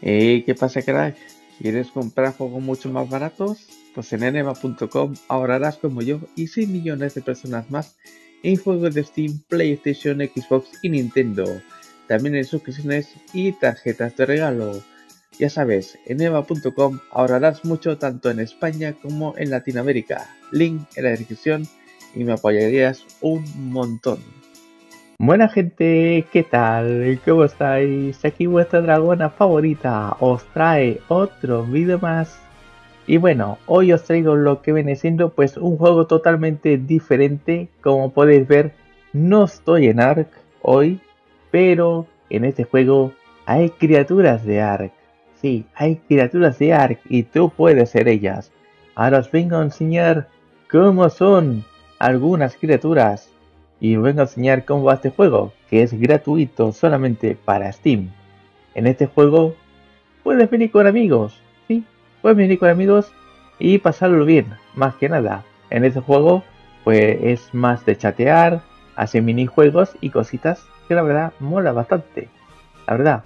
¿Qué pasa, crack? ¿Quieres comprar juegos mucho más baratos? Pues en eneba.com ahorrarás como yo y 6 millones de personas más en juegos de Steam, PlayStation, Xbox y Nintendo. También en suscripciones y tarjetas de regalo. Ya sabes, en eneba.com ahorrarás mucho tanto en España como en Latinoamérica. Link en la descripción y me apoyarías un montón. Buena gente, ¿qué tal? ¿Cómo estáis? Aquí vuestra dragona favorita os trae otro vídeo más. Y bueno, hoy os traigo lo que viene siendo pues un juego totalmente diferente. Como podéis ver, no estoy en Ark hoy, pero en este juego hay criaturas de Ark. Sí, hay criaturas de Ark y tú puedes ser ellas. Ahora os vengo a enseñar cómo son algunas criaturas. Y os vengo a enseñar cómo va este juego, que es gratuito solamente para Steam. En este juego puedes venir con amigos, ¿sí? Puedes venir con amigos y pasarlo bien, más que nada. En este juego pues es más de chatear, hacer minijuegos y cositas que la verdad mola bastante. La verdad,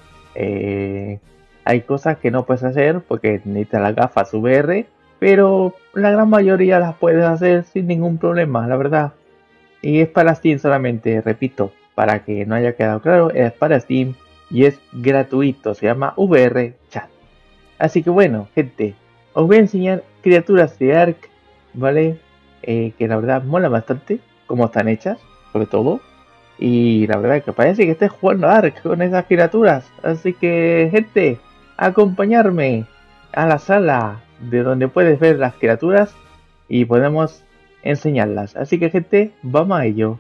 hay cosas que no puedes hacer porque necesitas las gafas VR, pero la gran mayoría las puedes hacer sin ningún problema, la verdad. Y es para Steam solamente, repito, para que no haya quedado claro, es para Steam y es gratuito, se llama VR Chat. Así que bueno, gente, os voy a enseñar criaturas de Ark, ¿vale? Que la verdad mola bastante, cómo están hechas, sobre todo. Y la verdad que parece que estés jugando a Ark con esas criaturas. Así que, gente, acompañarme a la sala de donde puedes ver las criaturas y podemos enseñarlas. Así que, gente, vamos a ello.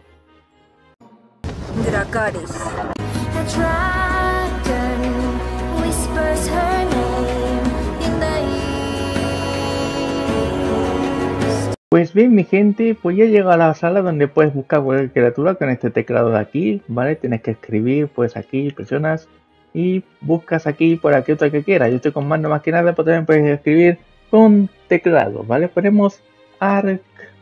Dracarys. The dragon whispers her name in the east. Pues bien, mi gente, pues ya llega a la sala donde puedes buscar cualquier criatura con este teclado de aquí, ¿vale? Tienes que escribir, pues aquí presionas y buscas aquí por aquí otra que quieras. Yo estoy con mano más que nada, pero también puedes escribir con teclado, ¿vale? Ponemos Ark,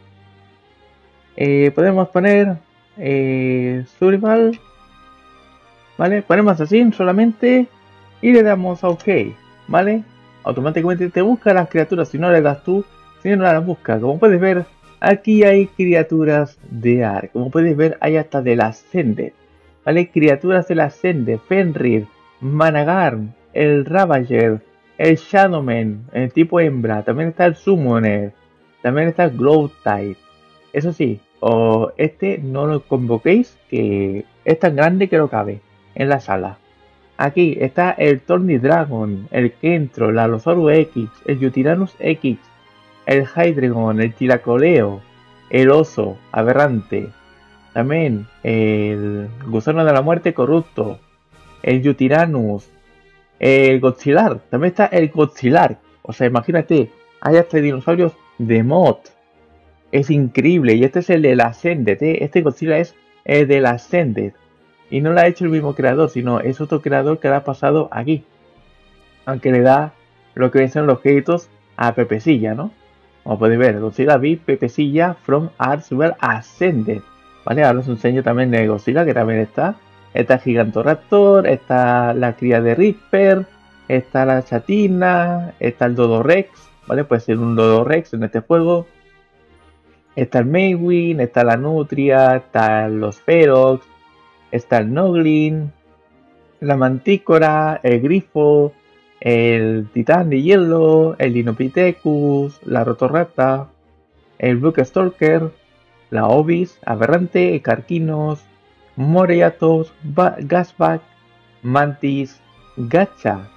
podemos poner Survival, ¿vale? Ponemos así solamente y le damos a OK, ¿vale? Automáticamente te busca las criaturas si no le das tú, si no las busca. Como puedes ver, aquí hay criaturas de Ark. Como puedes ver, hay hasta de la Ascended, ¿vale? Criaturas de la Ascended, Fenrir, Managarm, el Ravager, el Shadowman, el tipo hembra. También está el Summoner, también está el Glowtide. Eso sí, o este no lo convoquéis, que es tan grande que no cabe en la sala. Aquí está el Thorny Dragon, el Kentro, el Allosaurus X, el Yutinanus X, el Hydreigon, el Tiracoleo, el Oso Aberrante, también el Gusano de la Muerte Corrupto, el Yutinanus, el Godzillar, también está el Godzillar. O sea, imagínate, hay hasta dinosaurios de mod. Es increíble, y este es el de la Ascended, este Godzilla es el de la Ascended. Y no lo ha hecho el mismo creador, sino es otro creador que lo ha pasado aquí. Aunque le da lo que son los créditos a Pepecilla, ¿no? Como podéis ver, Godzilla V Pepecilla from Artswell Ascended. ¿Vale? Ahora os enseño también de Godzilla, que también está. Está Gigantoraptor, está la cría de Reaper, está la chatina, está el Dodorex, ¿vale? Puede ser un Dodorex en este juego. Está el Maywin, está la Nutria, están los Ferox, está el Noglin, la Mantícora, el Grifo, el Titán de Hielo, el Dinopithecus, la Rotorrapta, el Brookstalker, la Ovis, Aberrante, Carquinos, Moreatos, Gasback, Mantis, Gacha,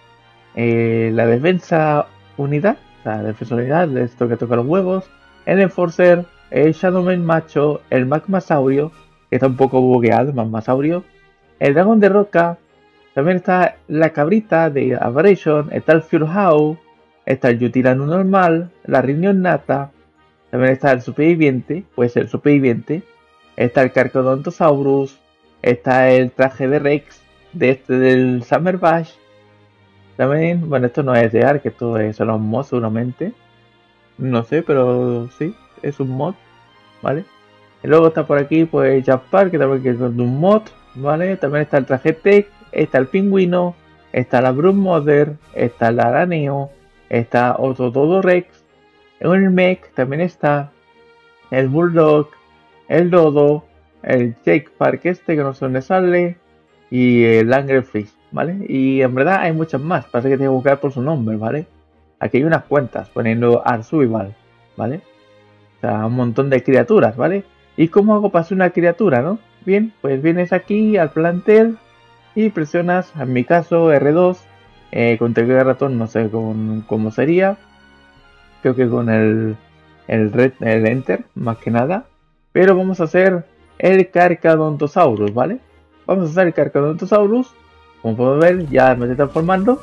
la defensa unidad, la defensa unidad, esto que toca los huevos, el Enforcer, el Shadowman macho, el Magmasaurio, que está un poco bugueado, el Magmasaurio, el Dragón de Roca, también está la cabrita de Aberration, está el Furehound, está el Yutirano normal, la Riñón Nata, también está el Superviviente, puede ser el Superviviente, está el Carcodontosaurus, está el traje de Rex, de este del Summer Bash, también, bueno, esto no es de Ark, esto es solo un mod seguramente. No sé, pero sí, es un mod, ¿vale? Y luego está por aquí, pues Jaspar, que también es un mod, ¿vale? También está el traje Tech, está el pingüino, está la Brood Mother, está el Araneo, está otro Dodo Rex, el Mech también está, el Bulldog, el Dodo, el Jake Park este que no sé dónde sale, y el Anglerfish, ¿vale? Y en verdad hay muchas más, parece que tengo que buscar por su nombre, ¿vale? Aquí hay unas cuentas poniendo Arsuival, ¿vale? O sea, un montón de criaturas, ¿vale? ¿Y cómo hago para hacer una criatura, no? Bien, pues vienes aquí al plantel y presionas, en mi caso, R2, con teclado de ratón, no sé cómo sería, creo que con el Enter, más que nada, pero vamos a hacer el Carcadontosaurus, ¿vale? Vamos a hacer el Carcadontosaurus, como puedo ver, ya me estoy transformando,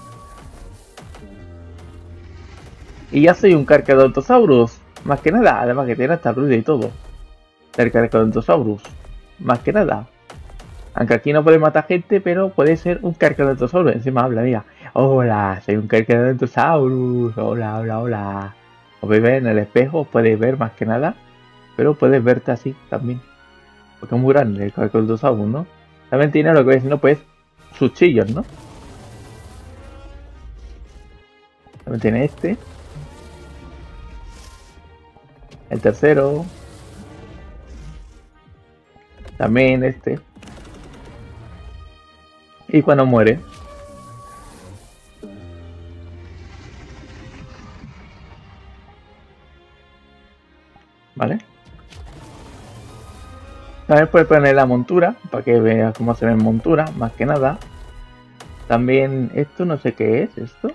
y ya soy un Carcadontosaurus, más que nada, además que tiene hasta ruido y todo, el Carcadontosaurus, más que nada. Aunque aquí no puede matar gente, pero puede ser un Carcadontosaurus. Encima habla, mira. Hola, soy un Carcadontosaurus. Hola, hola, hola. Os podéis ver en el espejo, podéis ver más que nada. Pero puedes verte así también. Porque es muy grande el Carcadontosaurus, ¿no? También tiene lo que voy diciendo, pues, sus chillos, ¿no? También tiene este. El tercero. También este. Y cuando muere. ¿Vale? También puedes poner la montura, para que veas cómo se ve en montura, más que nada. También, esto no sé qué es, esto.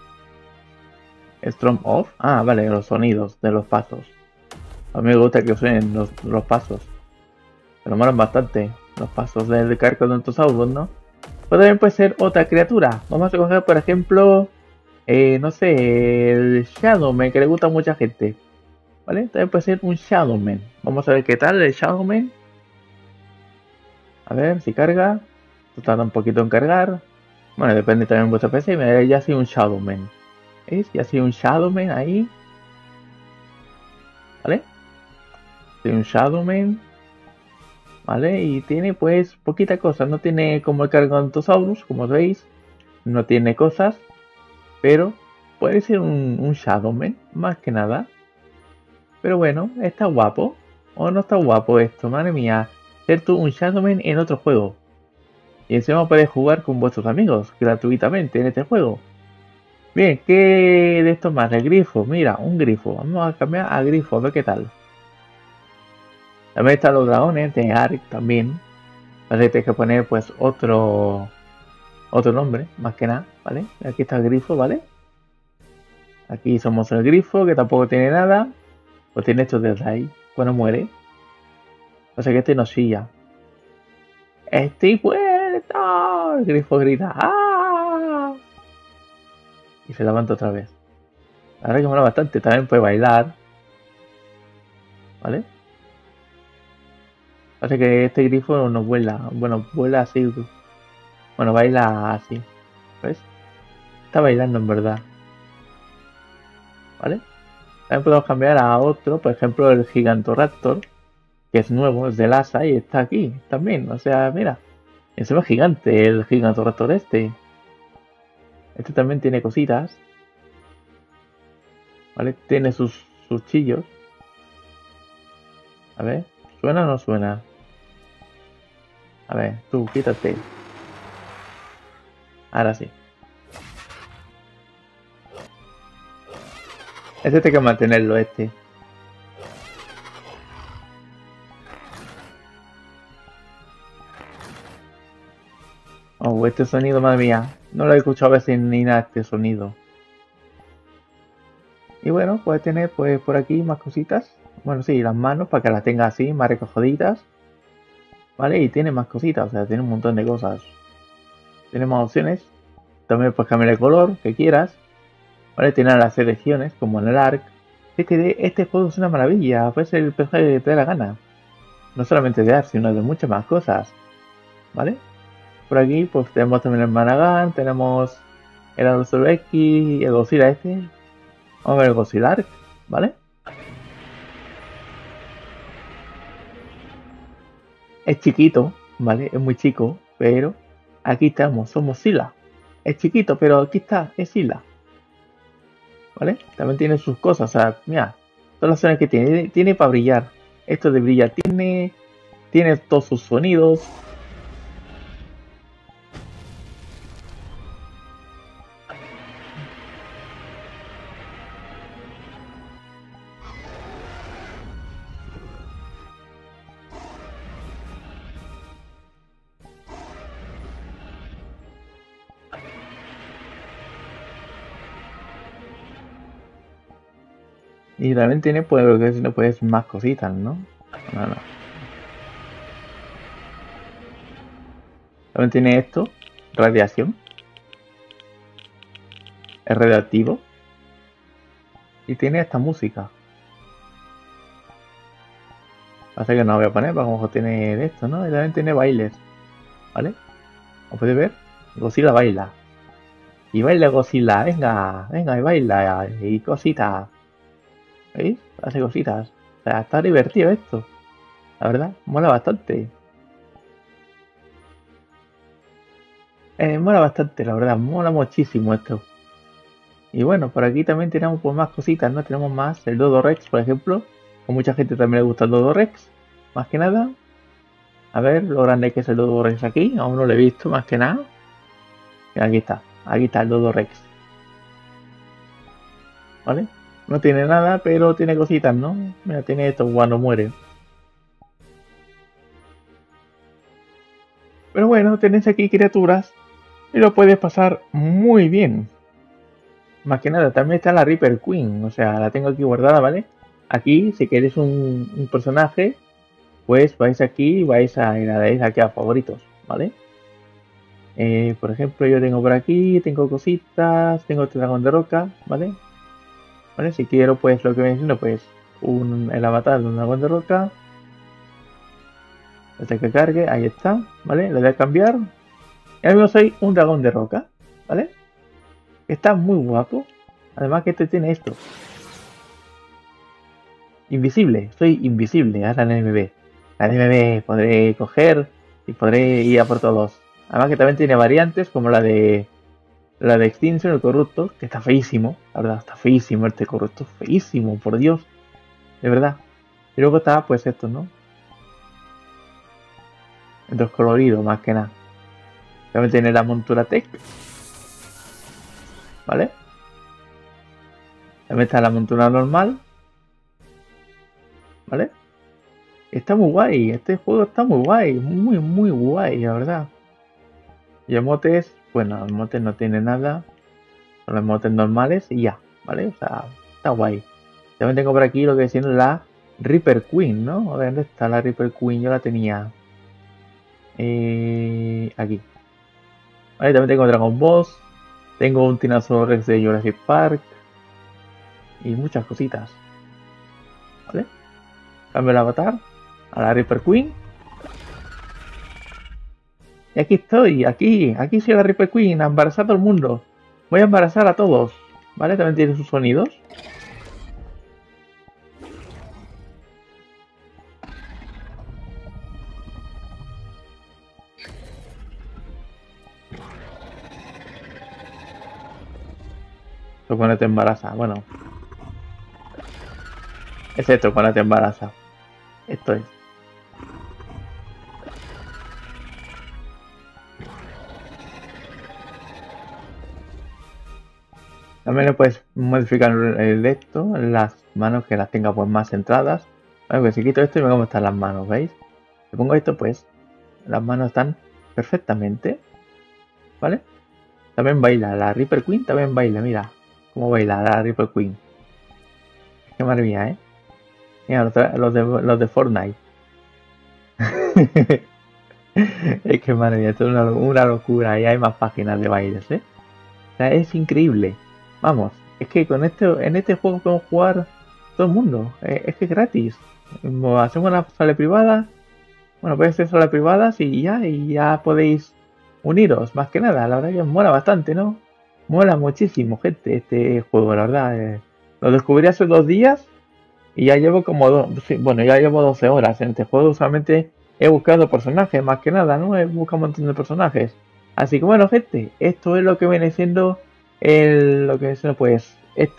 Storm Off. Ah, vale, los sonidos de los pasos. A mí me gusta que suenen los pasos. Pero molan bastante los pasos del Carcadontosaurus, ¿no? Pues también puede ser otra criatura. Vamos a coger, por ejemplo, no sé, el Shadowman, que le gusta a mucha gente. ¿Vale? También puede ser un Shadowman. Vamos a ver qué tal el Shadowman. A ver si carga. Esto tarda un poquito en cargar. Bueno, depende también de vuestra PC. Mira, ya soy un Shadowman. ¿Veis? Ya soy un Shadowman ahí. ¿Vale? Soy un Shadowman. ¿Vale? Y tiene pues poquita cosa. No tiene como el Carcadontosaurus, como veis. No tiene cosas. Pero puede ser un Shadowman, más que nada. Pero bueno, está guapo. ¿O no está guapo esto? Madre mía. Ser tú un Shadowman en otro juego. Y encima podéis jugar con vuestros amigos gratuitamente en este juego. Bien, ¿qué de esto más? El grifo, mira, un grifo. Vamos a cambiar a grifo, a ver qué tal. También están los dragones de Ark también. Vale, tenéis que poner pues otro nombre, más que nada, ¿vale? Aquí está el grifo, ¿vale? Aquí somos el grifo, que tampoco tiene nada. Pues tiene esto de ahí, cuando muere. O sea que este no silla. ¡Estoy muerto! El grifo grita ¡ah! Y se levanta otra vez. La verdad que mola bastante, también puede bailar. ¿Vale? Parece que este grifo no vuela. Bueno, vuela así. Bueno, baila así. ¿Ves? Está bailando en verdad. ¿Vale? También podemos cambiar a otro, por ejemplo el Gigantoraptor, que es nuevo, es del ASA y está aquí también. O sea, mira, encima es gigante el Gigantoraptor este. Este también tiene cositas. ¿Vale? Tiene sus chillos. A ver, ¿suena o no suena? A ver, tú, quítate. Ahora sí. Este hay que mantenerlo, este. Oh, este sonido, madre mía. No lo he escuchado a veces ni nada este sonido. Y bueno, puede tener pues por aquí más cositas. Bueno, sí, las manos para que las tenga así, más recojaditas. ¿Vale? Y tiene más cositas, o sea, tiene un montón de cosas. Tiene más opciones. También puedes cambiar el color que quieras. ¿Vale? Tiene las selecciones, como en el ARC. Este juego es una maravilla, puede ser el personaje que te dé la gana. No solamente de ARC, sino de muchas más cosas. ¿Vale? Por aquí pues tenemos también el Managan, tenemos el Alonso X y el Godzilla este. Vamos a ver el Godzilla ARC, ¿vale? Es chiquito, ¿vale? Es muy chico, pero aquí estamos, somos Sila. Es chiquito, pero aquí está, es isla. ¿Vale? También tiene sus cosas, o sea, mira, todas las zonas que tiene, tiene para brillar. Esto de brillar tiene todos sus sonidos. Y también tiene, pues, lo que no puedes más cositas, ¿no? No, no. También tiene esto, radiación, es radioactivo. Y tiene esta música. Pasa que no la voy a poner, porque a lo mejor tiene de esto, ¿no? Y también tiene bailes, ¿vale? Como puedes ver, Godzilla baila. Y baila Godzilla, venga, venga y baila. Y cositas, ¿veis? Hace cositas. O sea, está divertido esto. La verdad, mola bastante. Mola bastante, la verdad, mola muchísimo esto. Y bueno, por aquí también tenemos pues más cositas, ¿no? Tenemos más el Dodo Rex, por ejemplo. A mucha gente también le gusta el Dodo Rex. Más que nada. A ver lo grande que es el Dodo Rex aquí. Aún no lo he visto, más que nada. Y aquí está. Aquí está el Dodo Rex. ¿Vale? No tiene nada, pero tiene cositas, ¿no? Mira, tiene esto cuando muere. Pero bueno, tenéis aquí criaturas y lo puedes pasar muy bien. Más que nada, también está la Reaper Queen, o sea, la tengo aquí guardada, ¿vale? Aquí, si queréis un personaje, pues vais aquí y vais a le dais aquí a favoritos, ¿vale? Por ejemplo, yo tengo por aquí, tengo cositas, tengo este dragón de roca, ¿vale? ¿Vale? Si quiero, pues lo que me diciendo, pues el avatar de un dragón de roca, hasta que cargue, ahí está, ¿vale? Le voy a cambiar. Y ahora mismo soy un dragón de roca, ¿vale? Está muy guapo. Además que este tiene esto. Invisible, soy invisible ahora en MB. La MB podré coger y podré ir a por todos. Además que también tiene variantes como la de Extinction, el corrupto, que está feísimo, la verdad, está feísimo este corrupto, feísimo, por Dios, de verdad. Y luego está pues esto, ¿no? Estos coloridos más que nada. También tiene la montura Tech, ¿vale? También está la montura normal, ¿vale? Está muy guay, este juego está muy guay, muy muy guay, la verdad. Y emotes, bueno, emotes no tiene nada, son los emotes normales y ya, ¿vale? O sea, está guay. También tengo por aquí lo que es siendo la Reaper Queen, ¿no? A ver, ¿dónde está la Reaper Queen? Yo la tenía aquí. Vale, también tengo Dragon Boss, tengo un Tyrannosaurus Rex de Jurassic Park y muchas cositas, ¿vale? Cambio el avatar a la Reaper Queen. Y aquí estoy, aquí soy la Reaper Queen, a embarazar a todo el mundo. Voy a embarazar a todos, ¿vale? También tiene sus sonidos. Esto cuando te embaraza, bueno. Es esto cuando te embaraza. Esto es. También le puedes modificar el de esto, las manos que las tenga pues más centradas. Vale, pues si quito esto y me cómo están las manos, ¿veis? Si pongo esto, pues las manos están perfectamente. ¿Vale? También baila, la Reaper Queen también baila, mira. Cómo baila la Reaper Queen. Qué maravilla, ¿eh? Mira, los de Fortnite. Es que madre mía, esto es una locura y hay más páginas de bailes, ¿eh? O sea, es increíble. Vamos, es que en este juego podemos jugar todo el mundo. Es que es gratis. Hacemos una sala privada. Bueno, puede ser sala privada y ya podéis uniros. Más que nada, la verdad que mola bastante, ¿no? Mola muchísimo, gente, este juego, la verdad. Lo descubrí hace 2 días y ya llevo bueno, ya llevo 12 horas en este juego. Usualmente he buscado personajes, más que nada, ¿no? He buscado un montón de personajes. Así que bueno, gente, esto es lo que viene siendo lo que viene siendo pues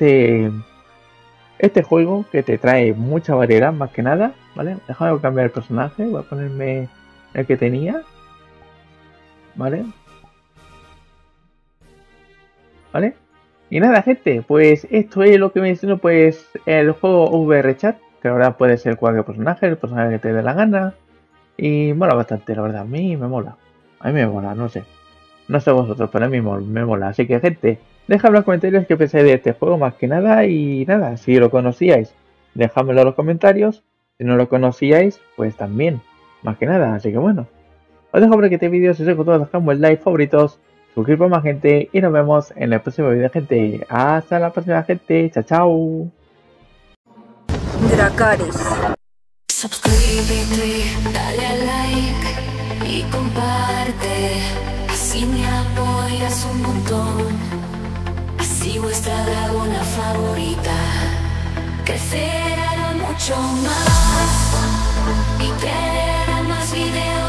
este juego que te trae mucha variedad más que nada, ¿vale? Déjame cambiar el personaje, voy a ponerme el que tenía, ¿vale? ¿Vale? Y nada, gente, pues esto es lo que viene siendo pues el juego VR Chat, que ahora puede ser cualquier personaje, el personaje que te dé la gana. Y mola bastante, la verdad, a mí me mola. A mí me mola, no sé. No sé vosotros, pero a mí me mola. Así que, gente, dejadme en los comentarios qué pensáis de este juego más que nada. Y nada, si lo conocíais, dejadmelo en los comentarios. Si no lo conocíais, pues también, más que nada. Así que bueno, os dejo por aquí este vídeo. Si os ha gustado, dejadme el like, favoritos, suscribiros a más gente. Y nos vemos en el próximo vídeo, gente. Hasta la próxima, gente. Chao, chao. Dracaris. Suscríbete, dale a like y comparte, así me apoyas un montón, así vuestra dragona favorita crecerá mucho más y creará más videos.